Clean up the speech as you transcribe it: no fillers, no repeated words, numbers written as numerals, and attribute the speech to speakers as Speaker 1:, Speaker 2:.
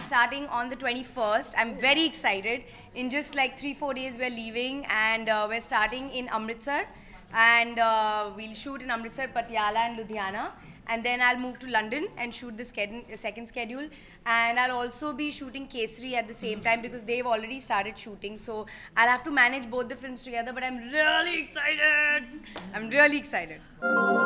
Speaker 1: starting on the 21st. I'm very excited. In just like 3-4 days we're leaving, and we're starting in Amritsar, and we'll shoot in Amritsar, Patiala and Ludhiana, and then I'll move to London and shoot the second schedule, and I'll also be shooting Kesari at the same time because they've already started shooting, so I'll have to manage both the films together, but I'm really excited. I'm really excited.